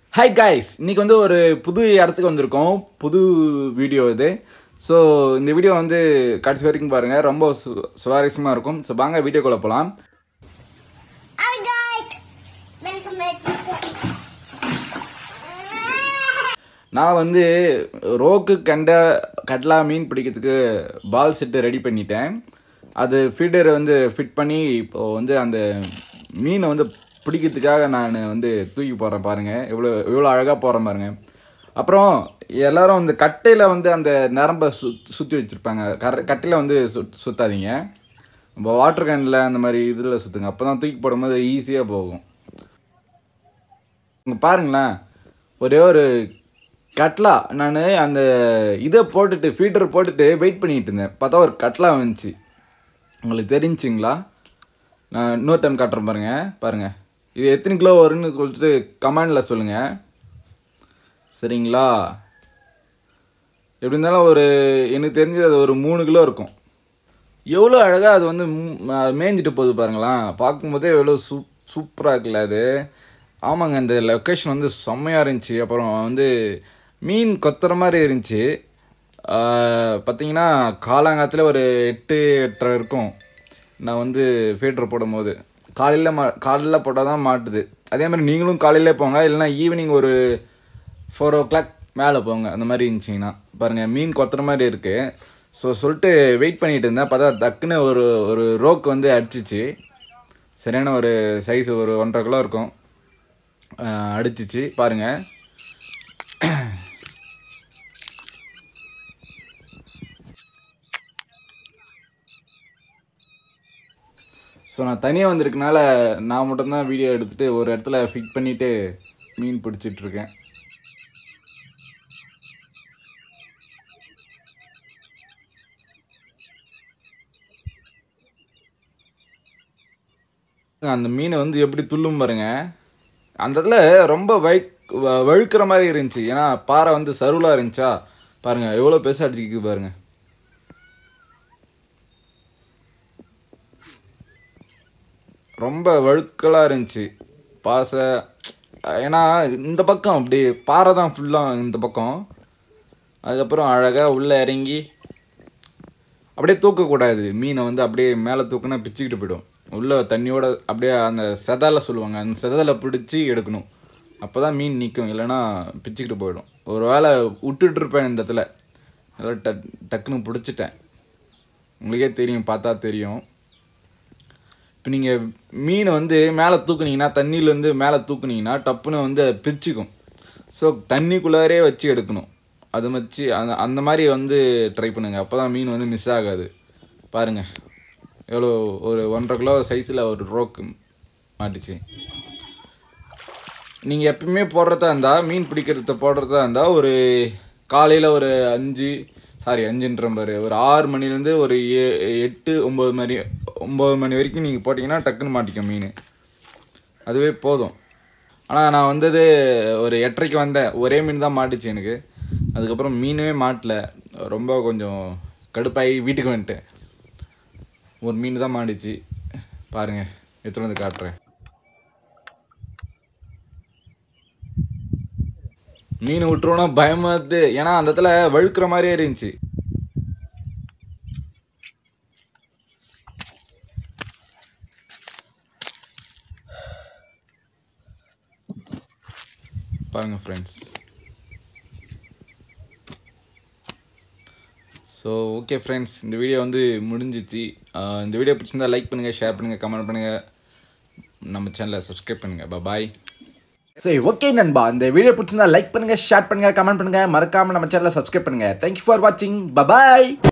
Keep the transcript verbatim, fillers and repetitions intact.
Hi guys, இன்னைக்கு வந்து ஒரு புது இடத்துக்கு வந்திருக்கோம். புது வீடியோ இது. சோ இந்த வீடியோ வந்து கடைசி வரைக்கும் பாருங்க. ரொம்ப சுவாரஸ்யமா இருக்கும். சோ வாங்க வீடியோக்குள்ள போலாம். Hi guys. Welcome back to நான் வந்து ரோக்கு கண்ட கட்லா மீன் பிடிக்கிறதுக்கு பால் செட் ரெடி பண்ணிட்டேன். அது ஃபீடர் வந்து ஃபிட் பண்ணி இப்போ வந்து அந்த மீனை வந்து பிடிக்கிறதுக்காக நான் வந்து தூக்கி போடுறேன் பாருங்கள். எவ்வளோ எவ்வளோ அழகாக போடுறேன் பாருங்கள். அப்புறம் எல்லோரும் அந்த கட்டையில் வந்து அந்த நரம்பை சு சுற்றி வச்சுருப்பாங்க. கர கட்டையில் வந்து சு சுற்றாதீங்க. நம்ம வாட்டர் கேனில் அந்த மாதிரி இதில் சுற்றுங்க. அப்போ தான் தூக்கி போடும்போது ஈஸியாக போகும். இங்கே பாருங்களேன், ஒரே ஒரு கட்லா நான் அந்த இதை போட்டுட்டு ஃபீடர் போட்டுட்டு வெயிட் பண்ணிகிட்டு இருந்தேன். பார்த்தா ஒரு கட்லா வந்துச்சு. உங்களுக்கு தெரிஞ்சுங்களா? நான் இன்னொரு டைம் காட்டுறேன் பாருங்கள். பாருங்கள், இது எத்தனை கிலோ வரும்னு கொடுத்துட்டு கமெண்டில் சொல்லுங்கள். சரிங்களா? எப்படி இருந்தாலும் ஒரு எனக்கு தெரிஞ்சு அது ஒரு மூணு கிலோ இருக்கும். எவ்வளோ அழகாக அது வந்து மேய்ஞ்சிட்டு போகுது பாருங்களேன். பார்க்கும்போதே எவ்வளோ சூப் சூப்பராக இருக்குல்ல அது. ஆமாங்க, இந்த லொக்கேஷன் வந்து செம்மையாக இருந்துச்சு. அப்புறம் வந்து மீன் கொத்துற மாதிரி இருந்துச்சு. பார்த்தீங்கன்னா காலாங்காத்தில் ஒரு எட்டு எட்டரை இருக்கும். நான் வந்து ஃபீடர் போடும் போது காலையில் மா காலையில் போட்டால் தான் மாட்டுது. அதே மாதிரி நீங்களும் காலையிலே போங்க, இல்லைனா ஈவினிங் ஒரு ஃபோர் ஓ கிளாக் மேலே போங்க. அந்த மாதிரி இருந்துச்சிங்கன்னா பாருங்கள், மீன் கொத்துற மாதிரி இருக்குது. ஸோ சொல்லிட்டு வெயிட் பண்ணிகிட்டு இருந்தேன். பார்த்தா டக்குன்னு ஒரு ஒரு ரோக் வந்து அடிச்சிச்சு. சரியான ஒரு சைஸ், ஒரு ஒன்றரை கிலோ இருக்கும். அடிச்சிச்சு பாருங்கள். ஸோ நான் தனியாக வந்திருக்கனால நான் மட்டும்தான் வீடியோ எடுத்துகிட்டு ஒரு இடத்துல ஃபிட் பண்ணிவிட்டு மீன் பிடிச்சிட்ருக்கேன். அந்த மீனை வந்து எப்படி துள்ளும் பாருங்க. அந்த இடத்துல ரொம்ப வழு வழுக்கிற மாதிரி இருந்துச்சு. ஏன்னா பாறை வந்து சருளாக இருந்துச்சா. பாருங்கள் எவ்வளோ பெருசாக அடிச்சிக்குது பாருங்கள். ரொம்ப வழுக்கலாக இருந்துச்சு பாசை. ஏன்னா இந்த பக்கம் அப்படி பாறை தான் ஃபுல்லாக இந்த பக்கம். அதுக்கப்புறம் அழகாக உள்ளே இறங்கி அப்படியே தூக்கக்கூடாது மீனை வந்து. அப்படியே மேலே தூக்குனா பிச்சுக்கிட்டு போயிடும். உள்ளே தண்ணியோட அப்படியே அந்த செதலை சொல்லுவாங்க, அந்த செதலை பிடிச்சி எடுக்கணும். அப்போ தான் மீன் நிற்கும், இல்லைன்னா பிச்சுக்கிட்டு போயிடும். ஒரு வேளை விட்டுட்ருப்பேன் இந்த இடத்துல. அதெல்லாம் டக் டக்குன்னு பிடிச்சிட்டேன். உங்களுக்கே தெரியும், பார்த்தா தெரியும். இப்போ நீங்கள் மீனை வந்து மேலே தூக்குனீங்கன்னா, தண்ணியிலேருந்து மேலே தூக்குனீங்கன்னா டப்புன்னு வந்து பிரிச்சுக்கும். ஸோ தண்ணிக்குள்ளாரே வச்சு எடுக்கணும். அது வச்சு அந்த அந்த மாதிரி வந்து ட்ரை பண்ணுங்கள். அப்போ தான் மீன் வந்து மிஸ் ஆகாது. பாருங்கள் எவ்வளோ ஒரு ஒன்றரை கிலோ சைஸில் ஒரு ரோக்கு மாட்டிச்சு. நீங்கள் எப்பயுமே போடுறதா இருந்தால், மீன் பிடிக்கிறத போடுறதா இருந்தால் ஒரு காலையில் ஒரு அஞ்சு சாரி அஞ்சுன்ற மாதிரி ஒரு ஆறு மணிலேருந்து ஒரு ஏ எட்டு ஒம்பது மணி ஒம்பது மணி வரைக்கும் நீங்கள் போட்டிங்கன்னா டக்குன்னு மாட்டிக்கும் மீன். அதுவே போதும். ஆனால் நான் வந்தது ஒரு எட்டரைக்கு வந்தேன். ஒரே மீன் தான் மாட்டிச்சு எனக்கு. அதுக்கப்புறம் மீனவே மாட்டல. ரொம்ப கொஞ்சம் கடுப்பாகி வீட்டுக்கு வந்துட்டேன். ஒரு மீன் தான் மாட்டிச்சு. பாருங்கள், எடுத்துகிட்டு வந்து காட்டுறேன். மீன் விட்டுருவோன்னா பயமாது. ஏன்னா அந்த இடத்துல வழுக்கிற மாதிரியே இருந்துச்சு. பாருங்கள் ஃப்ரெண்ட்ஸ். ஸோ ஓகே ஃப்ரெண்ட்ஸ், இந்த வீடியோ வந்து முடிஞ்சிச்சு. இந்த வீடியோ பிடிச்சிருந்தா லைக் பண்ணுங்கள், ஷேர் பண்ணுங்கள், கமெண்ட் பண்ணுங்கள், நம்ம சேனலை சப்ஸ்கிரைப் பண்ணுங்கள். பாய். சரி ஓகே நண்பா, இந்த வீடியோ பிடிச்சிருந்தா லைக் பண்ணுங்கள், ஷேர் பண்ணுங்கள், கமெண்ட் பண்ணுங்கள், மறக்காமல் நம்ம சேனலை சப்ஸ்கிரைப் பண்ணுங்கள். தேங்க்யூ ஃபார் வாட்சிங். பாய்.